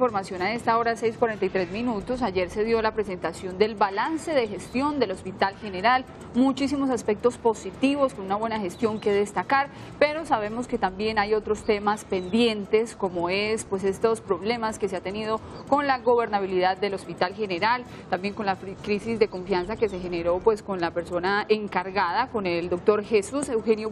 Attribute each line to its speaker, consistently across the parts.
Speaker 1: información a esta hora, 6:43. Ayer se dio la presentación del balance de gestión del Hospital General. Muchísimos aspectos positivos, con una buena gestión que destacar, pero sabemos que también hay otros temas pendientes, como es pues estos problemas que se ha tenido con la gobernabilidad del Hospital General, también con la crisis de confianza que se generó pues con la persona encargada, con el doctor Jesús Eugenio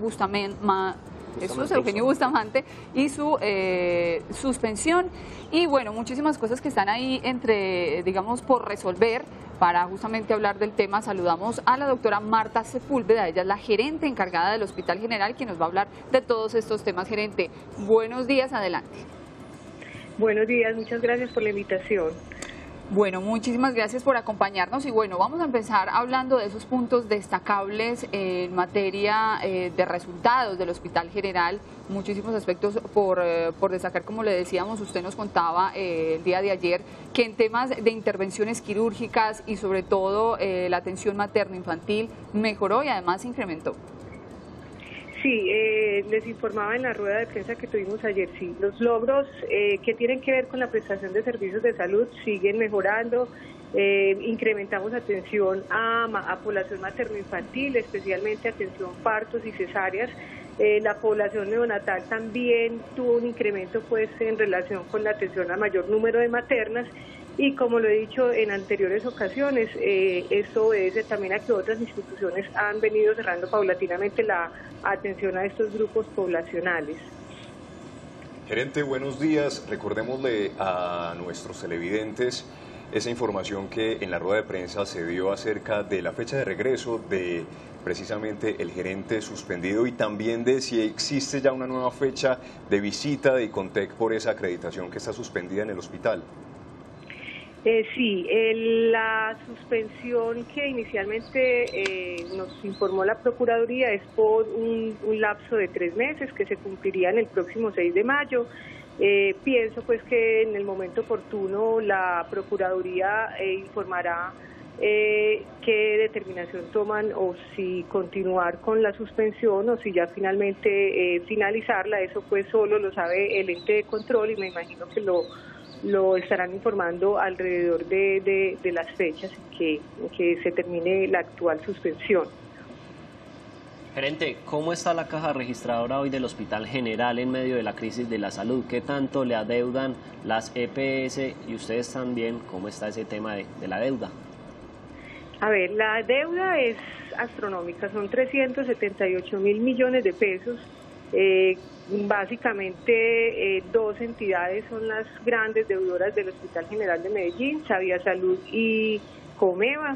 Speaker 1: Bustamante y su suspensión, y bueno, muchísimas cosas que están ahí digamos, por resolver. Para justamente hablar del tema, saludamos a la doctora Marta Sepúlveda. Ella es la gerente encargada del Hospital General, quien nos va a hablar de todos estos temas. Gerente, buenos días, adelante.
Speaker 2: Buenos días, muchas gracias por la invitación.
Speaker 1: Bueno, muchísimas gracias por acompañarnos y bueno, vamos a empezar hablando de esos puntos destacables en materia de resultados del Hospital General. Muchísimos aspectos por destacar, como le decíamos, usted nos contaba el día de ayer que en temas de intervenciones quirúrgicas y sobre todo la atención materno-infantil mejoró y además se incrementó.
Speaker 2: Sí, les informaba en la rueda de prensa que tuvimos ayer, sí, los logros que tienen que ver con la prestación de servicios de salud siguen mejorando. Incrementamos atención a población materno-infantil, especialmente atención partos y cesáreas. La población neonatal también tuvo un incremento pues en relación con la atención a mayor número de maternas. Y como lo he dicho en anteriores ocasiones, esto obedece también a que otras instituciones han venido cerrando paulatinamente la atención a estos grupos poblacionales.
Speaker 3: Gerente, buenos días. Recordémosle a nuestros televidentes esa información que en la rueda de prensa se dio acerca de la fecha de regreso de precisamente el gerente suspendido y también de si existe ya una nueva fecha de visita de ICONTEC por esa acreditación que está suspendida en el hospital.
Speaker 2: Sí, la suspensión que inicialmente nos informó la Procuraduría es por un lapso de 3 meses que se cumpliría en el próximo 6 de mayo. Pienso pues que en el momento oportuno la Procuraduría informará qué determinación toman o si continuar con la suspensión o si ya finalmente finalizarla. Eso pues solo lo sabe el ente de control y me imagino que lo estarán informando alrededor de las fechas que se termine la actual suspensión.
Speaker 4: Gerente, ¿cómo está la caja registradora hoy del Hospital General en medio de la crisis de la salud? ¿Qué tanto le adeudan las EPS y ustedes también? ¿Cómo está ese tema de la deuda?
Speaker 2: A ver, la deuda es astronómica, son 378.000 millones de pesos. Básicamente 2 entidades son las grandes deudoras del Hospital General de Medellín, Sabia Salud y Comeva.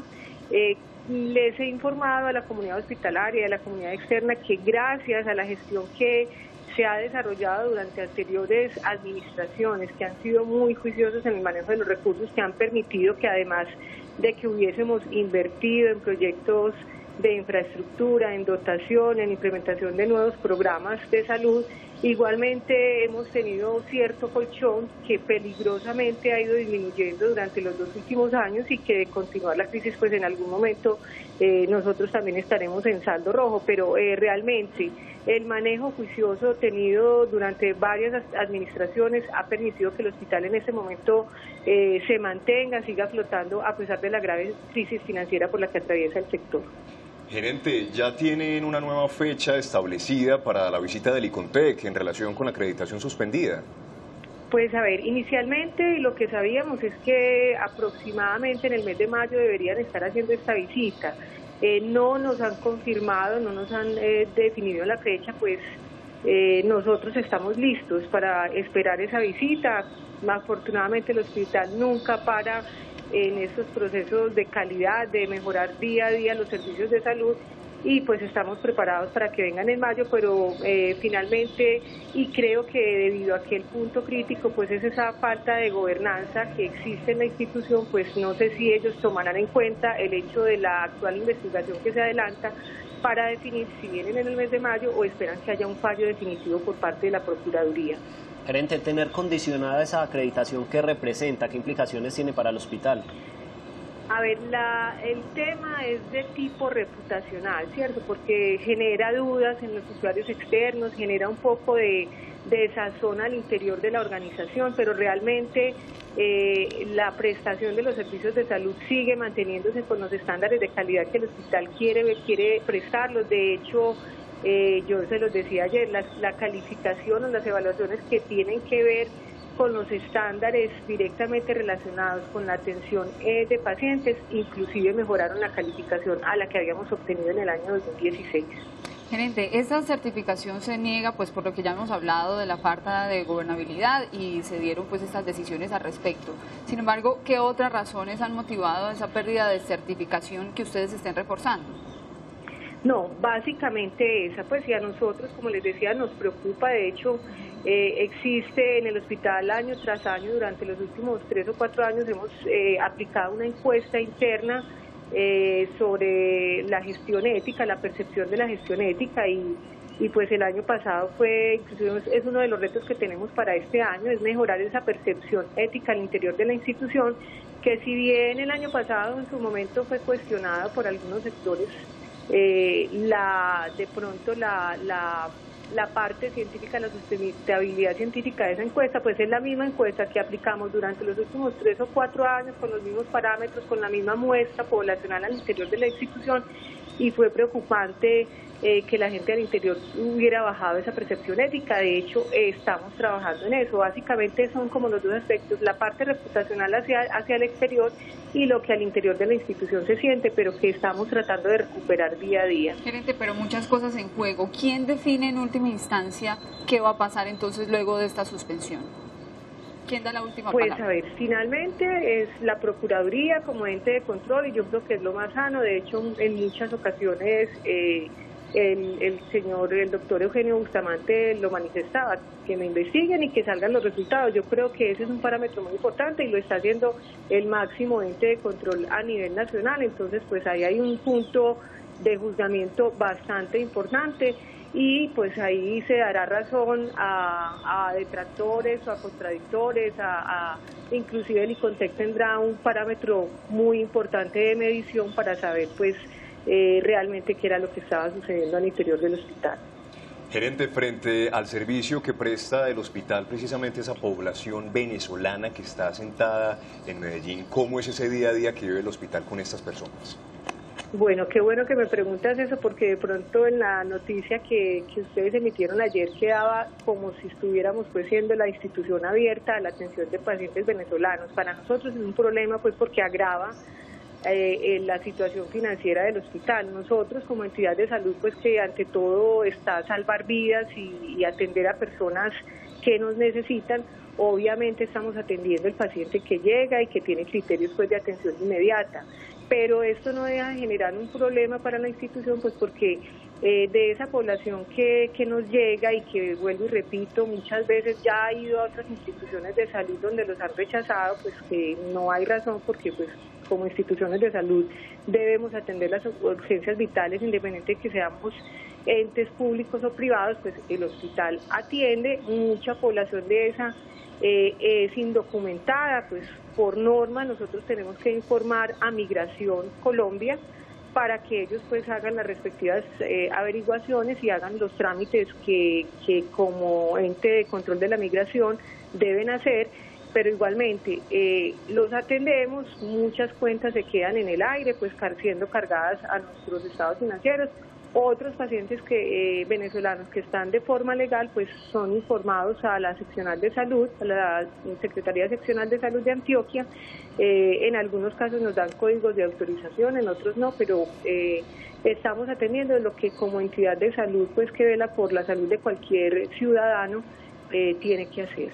Speaker 2: Les he informado a la comunidad hospitalaria y a la comunidad externa que gracias a la gestión que se ha desarrollado durante anteriores administraciones, que han sido muy juiciosas en el manejo de los recursos, que han permitido que además de que hubiésemos invertido en proyectos de infraestructura, en dotación, en implementación de nuevos programas de salud, igualmente hemos tenido cierto colchón que peligrosamente ha ido disminuyendo durante los 2 últimos años y que de continuar la crisis pues en algún momento nosotros también estaremos en saldo rojo, pero realmente el manejo juicioso tenido durante varias administraciones ha permitido que el hospital en este momento se mantenga, siga flotando a pesar de la grave crisis financiera por la que atraviesa el sector.
Speaker 3: Gerente, ¿ya tienen una nueva fecha establecida para la visita del ICONTEC en relación con la acreditación suspendida?
Speaker 2: Pues a ver, inicialmente lo que sabíamos es que aproximadamente en el mes de mayo deberían estar haciendo esta visita. No nos han confirmado, no nos han definido la fecha, pues nosotros estamos listos para esperar esa visita. Afortunadamente el hospital nunca para en estos procesos de calidad, de mejorar día a día los servicios de salud y pues estamos preparados para que vengan en mayo, pero finalmente, y creo que debido a que el punto crítico pues es esa falta de gobernanza que existe en la institución, pues no sé si ellos tomarán en cuenta el hecho de la actual investigación que se adelanta para definir si vienen en el mes de mayo o esperan que haya un fallo definitivo por parte de la Procuraduría.
Speaker 4: Gerente, tener condicionada esa acreditación, ¿qué representa? ¿Qué implicaciones tiene para el hospital?
Speaker 2: A ver, el tema es de tipo reputacional, ¿cierto? Porque genera dudas en los usuarios externos, genera un poco de desazón al interior de la organización, pero realmente la prestación de los servicios de salud sigue manteniéndose con los estándares de calidad que el hospital quiere prestarlos. De hecho, yo se los decía ayer, la calificación o las evaluaciones que tienen que ver con los estándares directamente relacionados con la atención de pacientes, inclusive mejoraron la calificación a la que habíamos obtenido en el año 2016.
Speaker 1: Gerente, esta certificación se niega pues por lo que ya hemos hablado de la falta de gobernabilidad y se dieron pues estas decisiones al respecto. Sin embargo, ¿qué otras razones han motivado esa pérdida de certificación que ustedes estén reforzando?
Speaker 2: No, básicamente esa, pues, y a nosotros, como les decía, nos preocupa. De hecho, existe en el hospital año tras año, durante los últimos 3 o 4 años hemos aplicado una encuesta interna sobre la gestión ética, la percepción de la gestión ética, y pues el año pasado fue, inclusive es uno de los retos que tenemos para este año, es mejorar esa percepción ética al interior de la institución, que si bien el año pasado en su momento fue cuestionada por algunos sectores, de pronto la parte científica, la sustentabilidad científica de esa encuesta, pues es la misma encuesta que aplicamos durante los últimos 3 o 4 años con los mismos parámetros, con la misma muestra poblacional al interior de la institución, y fue preocupante que la gente al interior hubiera bajado esa percepción ética. De hecho, estamos trabajando en eso. Básicamente son como los dos aspectos, la parte reputacional hacia el exterior y lo que al interior de la institución se siente, pero que estamos tratando de recuperar día a día.
Speaker 1: Gerente, pero muchas cosas en juego. ¿Quién define en última instancia qué va a pasar entonces luego de esta suspensión? ¿Quién da la última palabra?
Speaker 2: Pues a ver, finalmente es la Procuraduría como ente de control, y yo creo que es lo más sano. De hecho, en muchas ocasiones el doctor Eugenio Bustamante lo manifestaba, que me investiguen y que salgan los resultados. Yo creo que ese es un parámetro muy importante y lo está haciendo el máximo ente de control a nivel nacional. Entonces, pues ahí hay un punto de juzgamiento bastante importante, y pues ahí se dará razón a detractores o a contradictores, inclusive el ICONTEC tendrá un parámetro muy importante de medición para saber pues realmente qué era lo que estaba sucediendo al interior del hospital.
Speaker 3: Gerente, frente al servicio que presta el hospital precisamente esa población venezolana que está asentada en Medellín, ¿cómo es ese día a día que vive el hospital con estas personas?
Speaker 2: Bueno, qué bueno que me preguntas eso, porque de pronto en la noticia que ustedes emitieron ayer quedaba como si estuviéramos pues siendo la institución abierta a la atención de pacientes venezolanos. Para nosotros es un problema pues porque agrava la situación financiera del hospital. Nosotros como entidad de salud pues que ante todo está salvar vidas y atender a personas que nos necesitan. Obviamente estamos atendiendo al paciente que llega y que tiene criterios pues de atención inmediata, pero esto no deja de generar un problema para la institución, pues porque de esa población que nos llega y que, vuelvo y repito, muchas veces ya ha ido a otras instituciones de salud donde los han rechazado, pues que no hay razón, porque pues como instituciones de salud debemos atender las urgencias vitales, independiente de que seamos entes públicos o privados. Pues el hospital atiende mucha población de esa es indocumentada. Pues por norma nosotros tenemos que informar a Migración Colombia para que ellos pues hagan las respectivas averiguaciones y hagan los trámites que como ente de control de la migración deben hacer, pero igualmente los atendemos. Muchas cuentas se quedan en el aire pues siendo cargadas a nuestros estados financieros. Otros pacientes venezolanos que están de forma legal pues son informados a la seccional de salud, a la Secretaría Seccional de Salud de Antioquia. En algunos casos nos dan códigos de autorización, en otros no, pero estamos atendiendo lo que como entidad de salud pues que vela por la salud de cualquier ciudadano tiene que hacer.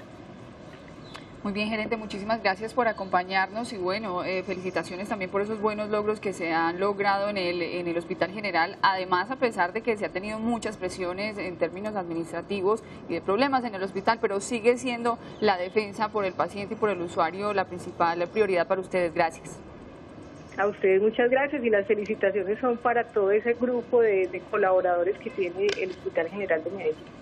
Speaker 1: Muy bien, gerente, muchísimas gracias por acompañarnos y bueno, felicitaciones también por esos buenos logros que se han logrado en el Hospital General. Además, a pesar de que se ha tenido muchas presiones en términos administrativos y de problemas en el hospital, pero sigue siendo la defensa por el paciente y por el usuario la principal prioridad para ustedes. Gracias.
Speaker 2: A ustedes muchas gracias, y las felicitaciones son para todo ese grupo de colaboradores que tiene el Hospital General de Medellín.